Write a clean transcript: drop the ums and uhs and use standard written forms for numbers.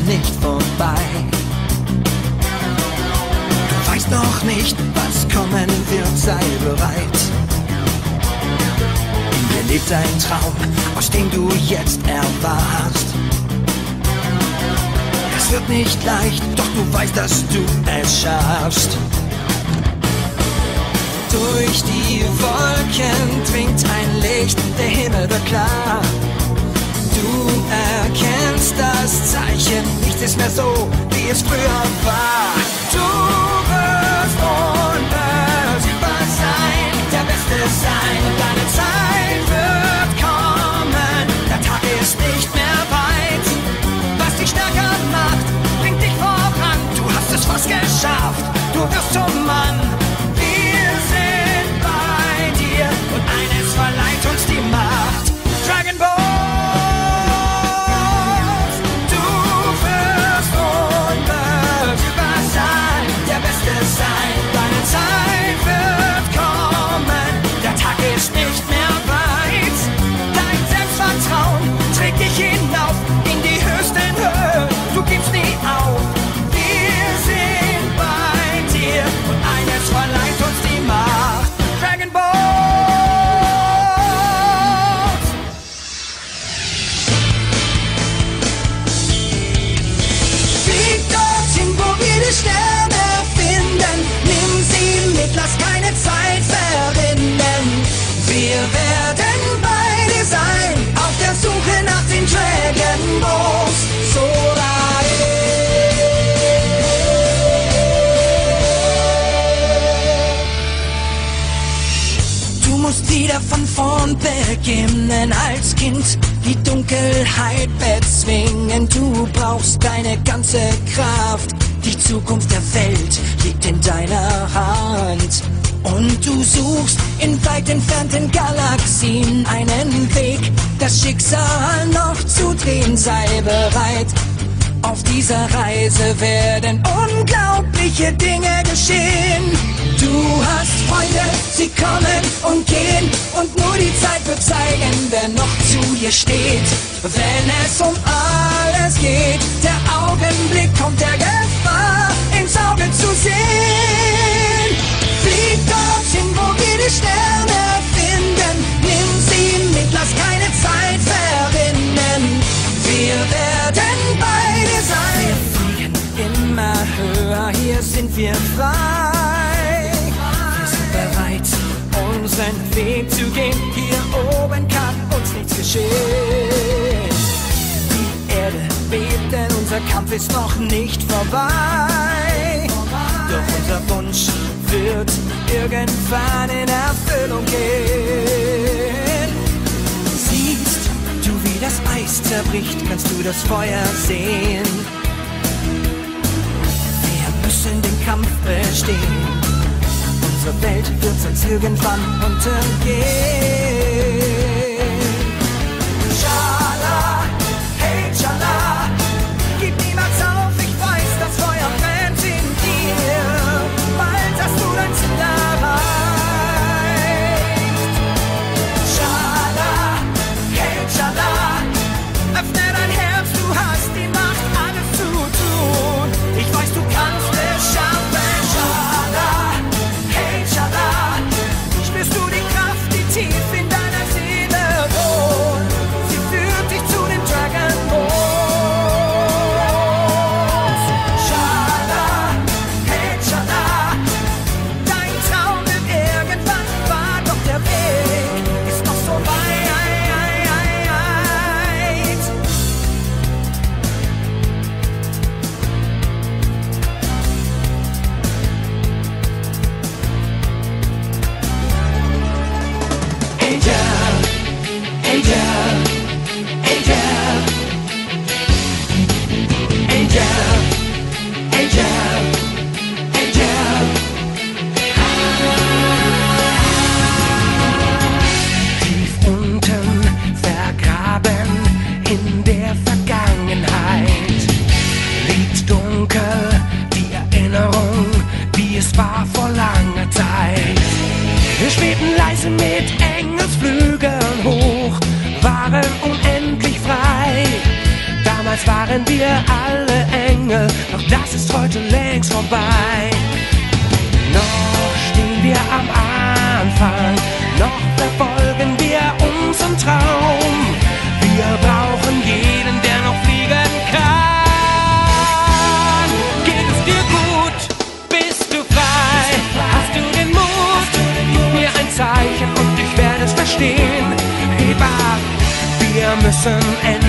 nicht vorbei. Du weißt noch nicht, was kommen wird, sei bereit. In dir lebt ein Traum, aus dem du jetzt erwachst. Es wird nicht leicht, doch du weißt, dass du es schaffst. Durch die Wolken dringt ein Licht, der Himmel wird klar. Du erkennst das Zeichen, nichts ist mehr so, wie es früher war. Du wirst unbesiegbar sein, der Beste sein. Deine Zeit wird kommen, der Tag ist nicht mehr weit. Was dich stärker macht, bringt dich voran. Du hast es fast geschafft, du wirst zum Mann. Wir sind bei dir und eines verleiht uns die Macht. Dragon Ball. Deine Zeit wird kommen, der Tag ist nicht mehr weit. Dein Selbstvertrauen trägt dich hinauf in die höchsten Höhen, du gibst nie auf. Wir sind bei dir und eines verleiht uns die Macht. Dragon Ball. Flieg dorthin, wo wir die Sterne finden. Nimm sie mit, lass keine Zeit verrinnen. Wir werden bei dir sein, auf der Suche nach den Dragon Balls. Du musst wieder von vorn beginnen als Kind, die Dunkelheit bezwingen. Du brauchst deine ganze Kraft. Die Zukunft der Welt liegt in deiner Hand. Und du suchst in weit entfernten Galaxien einen Weg, das Schicksal noch zu drehen. Sei bereit, auf dieser Reise werden unglaubliche Dinge geschehen. Du hast Freunde, sie kommen und gehen, und nur die Zeit wird zeigen, wer noch zu dir steht. Wenn es um alles geht, der Augenblick kommt der Gefahr ins Auge zu sehen. Flieg dorthin, wo wir die Sterne finden. Nimm sie mit, lass keine Zeit verrinnen. Wir werden bei dir sein. Wir fliegen immer höher, hier sind wir frei. Wir sind bereit, unseren Weg zu gehen. Hier oben kann uns nichts geschehen. Die Erde bebt, denn unser Kampf ist noch nicht vorbei. Doch unser Wunsch wird irgendwann in Erfüllung gehen. Siehst du, wie das Eis zerbricht, kannst du das Feuer sehen. Wir müssen den Kampf bestehen. Unsere Welt wird sonst irgendwann untergehen. Schala, hey Schala, gib niemals auf, ich weiß, das Feuer brennt in dir. Bald hast du dein Ziel erreicht. Schala, hey Schala, öffne dein Herz, du hast die Macht, alles zu tun. Ich weiß, du kannst es schaffen. Schala, hey Schala, spürst du die Kraft, die tief in deiner Seele wohnt? Sie führt dich zu den Dragon Balls. Schala, hey Schala, dein Traum wird irgendwann wahr, doch der Weg ist noch so weit. Tief unten vergraben in der Vergangenheit liegt dunkel die Erinnerung, wie es war vor langer Zeit. Wir schwebten leise mit Engelsflügeln hoch, waren unendlich frei. Damals waren wir alle das ist heute längst vorbei. Noch stehen wir am Anfang, noch verfolgen wir unseren Traum. Wir brauchen jeden, der noch fliegen kann. Geht es dir gut? Bist du frei? Hast du den Mut? Gib mir ein Zeichen und ich werde es verstehen. Heb ab, wir müssen endlich